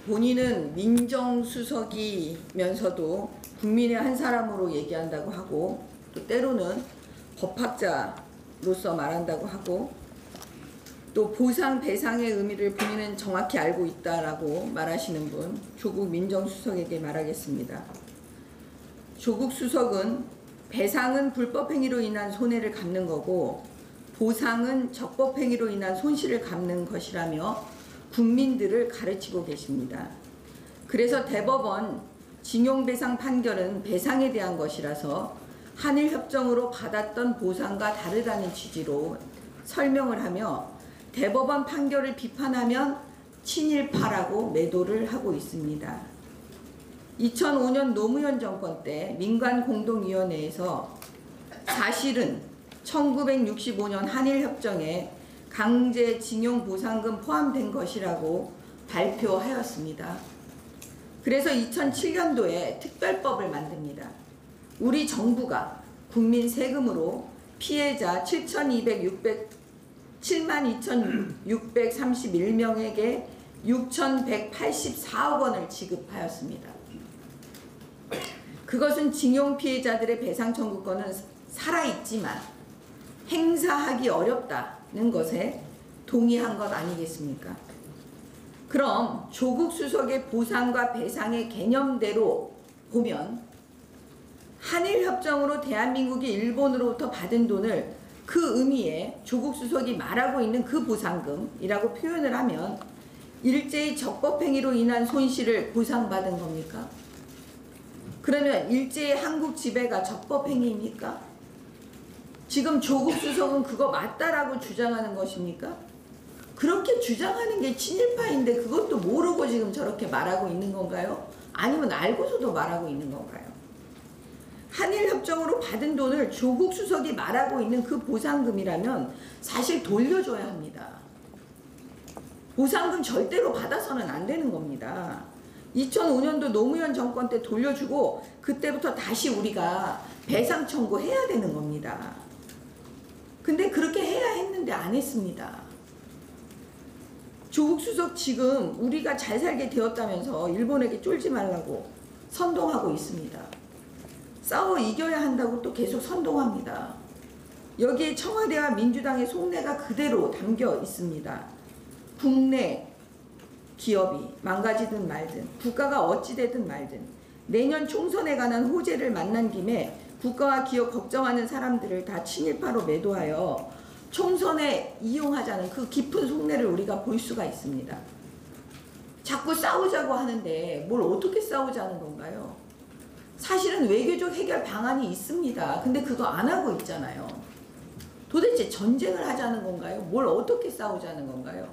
본인은 민정수석이면서도 국민의 한 사람으로 얘기한다고 하고, 또 때로는 법학자로서 말한다고 하고, 또 보상 배상의 의미를 본인은 정확히 알고 있다라고 말하시는 분, 조국 민정수석에게 말하겠습니다. 조국 수석은 배상은 불법행위로 인한 손해를 갚는 거고 보상은 적법행위로 인한 손실을 갚는 것이라며 국민들을 가르치고 계십니다. 그래서 대법원 징용배상 판결은 배상에 대한 것이라서 한일협정으로 받았던 보상과 다르다는 취지로 설명을 하며 대법원 판결을 비판하면 친일파라고 매도를 하고 있습니다. 2005년 노무현 정권 때 민관공동위원회에서 사실은 1965년 한일협정에 강제징용 보상금 포함된 것이라고 발표하였습니다. 그래서 2007년도에 특별법을 만듭니다. 우리 정부가 국민 세금으로 피해자 72,631명에게 6,184억 원을 지급하였습니다. 그것은 징용 피해자들의 배상 청구권은 살아있지만 행사하기 어렵다는 것에 동의한 것 아니겠습니까? 그럼 조국 수석의 보상과 배상의 개념대로 보면 한일협정으로 대한민국이 일본으로부터 받은 돈을 그 의미에 조국 수석이 말하고 있는 그 보상금이라고 표현을 하면 일제히 적법행위로 인한 손실을 보상받은 겁니까? 그러면 일제히 한국 지배가 적법행위입니까? 지금 조국 수석은 그거 맞다라고 주장하는 것입니까? 그렇게 주장하는 게 친일파인데 그것도 모르고 지금 저렇게 말하고 있는 건가요? 아니면 알고서도 말하고 있는 건가요? 한일협정으로 받은 돈을 조국 수석이 말하고 있는 그 보상금이라면 사실 돌려줘야 합니다. 보상금 절대로 받아서는 안 되는 겁니다. 2005년도 노무현 정권 때 돌려주고 그때부터 다시 우리가 배상 청구해야 되는 겁니다. 근데 그렇게 해야 했는데 안 했습니다. 조국 수석 지금 우리가 잘 살게 되었다면서 일본에게 쫄지 말라고 선동하고 있습니다. 싸워 이겨야 한다고 또 계속 선동합니다. 여기에 청와대와 민주당의 속내가 그대로 담겨 있습니다. 국내 기업이 망가지든 말든 국가가 어찌되든 말든 내년 총선에 관한 호재를 만난 김에 국가와 기업 걱정하는 사람들을 다 친일파로 매도하여 총선에 이용하자는 그 깊은 속내를 우리가 볼 수가 있습니다. 자꾸 싸우자고 하는데 뭘 어떻게 싸우자는 건가요? 사실은 외교적 해결 방안이 있습니다. 근데 그거 안 하고 있잖아요. 도대체 전쟁을 하자는 건가요? 뭘 어떻게 싸우자는 건가요?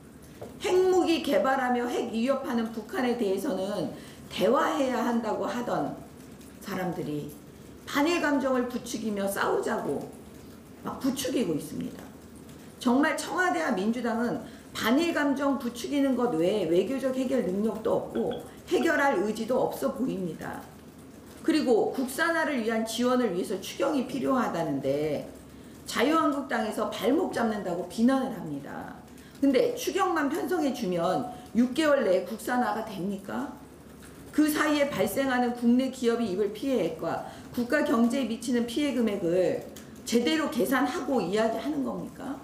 핵무기 개발하며 핵 위협하는 북한에 대해서는 대화해야 한다고 하던 사람들이 반일 감정을 부추기며 싸우자고 막 부추기고 있습니다. 정말 청와대와 민주당은 반일 감정 부추기는 것 외에 외교적 해결 능력도 없고 해결할 의지도 없어 보입니다. 그리고 국산화를 위한 지원을 위해서 추경이 필요하다는데 자유한국당에서 발목 잡는다고 비난을 합니다. 근데 추경만 편성해주면 6개월 내에 국산화가 됩니까? 그 사이에 발생하는 국내 기업이 입을 피해액과 국가 경제에 미치는 피해 금액을 제대로 계산하고 이야기하는 겁니까?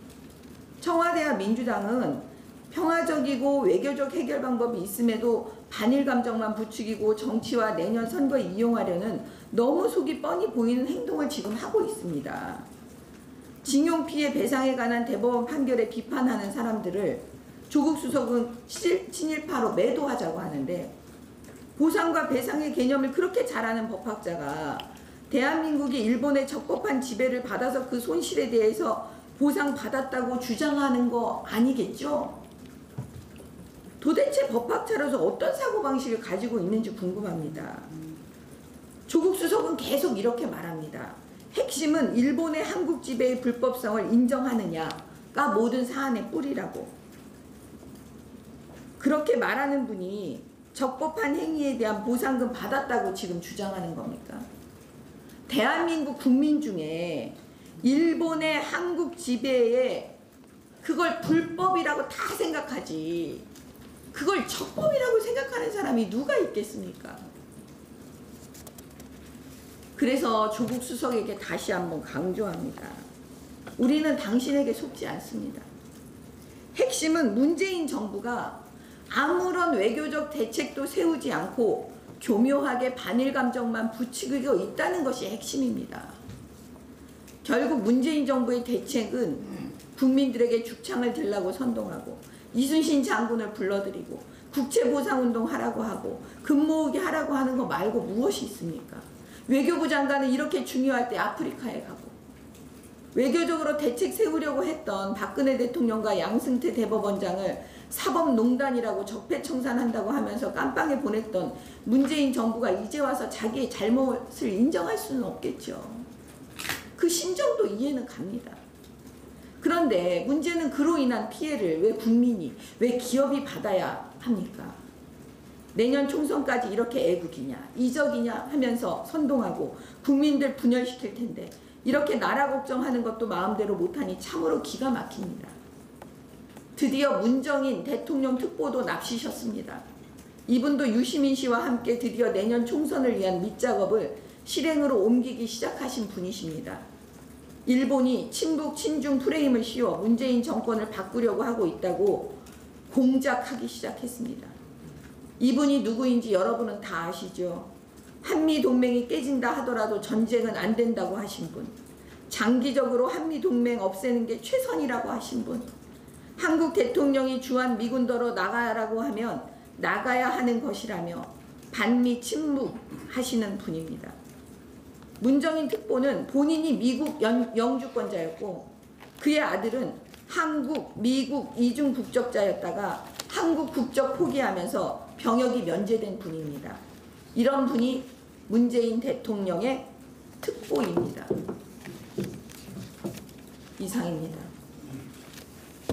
청와대와 민주당은 평화적이고 외교적 해결 방법이 있음에도 반일 감정만 부추기고 정치와 내년 선거에 이용하려는 너무 속이 뻔히 보이는 행동을 지금 하고 있습니다. 징용 피해 배상에 관한 대법원 판결에 비판하는 사람들을 조국 수석은 친일파로 매도하자고 하는데 보상과 배상의 개념을 그렇게 잘 아는 법학자가 대한민국이 일본의 적법한 지배를 받아서 그 손실에 대해서 보상받았다고 주장하는 거 아니겠죠? 도대체 법학자로서 어떤 사고방식을 가지고 있는지 궁금합니다. 조국 수석은 계속 이렇게 말합니다. 핵심은 일본의 한국 지배의 불법성을 인정하느냐가 모든 사안의 뿌리라고. 그렇게 말하는 분이 적법한 행위에 대한 보상금 받았다고 지금 주장하는 겁니까? 대한민국 국민 중에 일본의 한국 지배에 그걸 불법이라고 다 생각하지 그걸 적법이라고 생각하는 사람이 누가 있겠습니까? 그래서 조국 수석에게 다시 한번 강조합니다. 우리는 당신에게 속지 않습니다. 핵심은 문재인 정부가 아무런 외교적 대책도 세우지 않고 교묘하게 반일 감정만 부추기고 있다는 것이 핵심입니다. 결국 문재인 정부의 대책은 국민들에게 죽창을 들라고 선동하고 이순신 장군을 불러들이고 국채보상운동 하라고 하고 금 모으기 하라고 하는 거 말고 무엇이 있습니까? 외교부 장관은 이렇게 중요할 때 아프리카에 가고 외교적으로 대책 세우려고 했던 박근혜 대통령과 양승태 대법원장을 사법농단이라고 적폐청산한다고 하면서 깜빵에 보냈던 문재인 정부가 이제 와서 자기의 잘못을 인정할 수는 없겠죠. 그 심정도 이해는 갑니다. 그런데 문제는 그로 인한 피해를 왜 국민이, 왜 기업이 받아야 합니까? 내년 총선까지 이렇게 애국이냐, 이적이냐 하면서 선동하고 국민들 분열시킬 텐데 이렇게 나라 걱정하는 것도 마음대로 못하니 참으로 기가 막힙니다. 드디어 문정인 대통령 특보도 납치셨습니다. 이분도 유시민 씨와 함께 드디어 내년 총선을 위한 밑작업을 실행으로 옮기기 시작하신 분이십니다. 일본이 친북 친중 프레임을 씌워 문재인 정권을 바꾸려고 하고 있다고 공작하기 시작했습니다. 이분이 누구인지 여러분은 다 아시죠? 한미동맹이 깨진다 하더라도 전쟁은 안 된다고 하신 분, 장기적으로 한미동맹 없애는 게 최선이라고 하신 분, 한국 대통령이 주한 미군더러 나가라고 하면 나가야 하는 것이라며 반미 침묵 하시는 분입니다. 문정인 특보는 본인이 미국 영주권자였고 그의 아들은 한국, 미국 이중 국적자였다가 한국 국적 포기하면서 병역이 면제된 분입니다. 이런 분이 문재인 대통령의 특보입니다. 이상입니다.